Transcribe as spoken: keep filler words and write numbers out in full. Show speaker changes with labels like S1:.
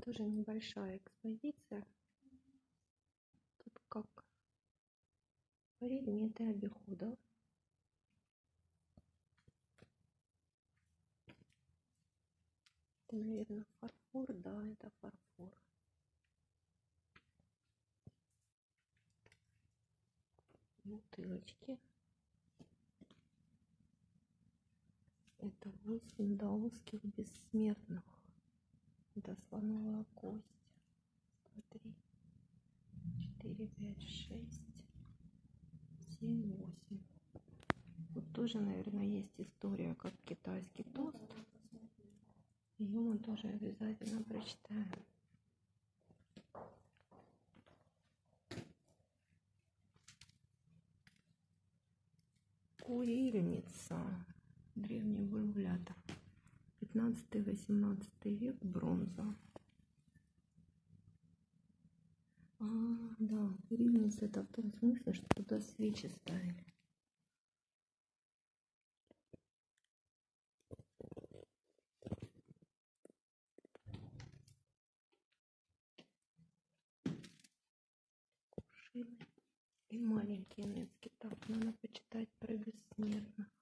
S1: тоже небольшая экспозиция. Тут как предметы обихода. Это, наверное, фарфор. Да, это фарфор. Бутылочки. Это восемь даосских бессмертных. Это слоновая кость. Смотри. четыре, пять, шесть, семь, восемь. Вот тоже, наверное, есть история, как китайский тост. Ее мы тоже обязательно прочитаем. Курильница. Древний бульвулятор. пятнадцатый-восемнадцатый век, бронза. А, да, курильница — это в том смысле, что туда свечи ставили. Кувшины и маленькие нецки. Так, надо почитать про бессмертных.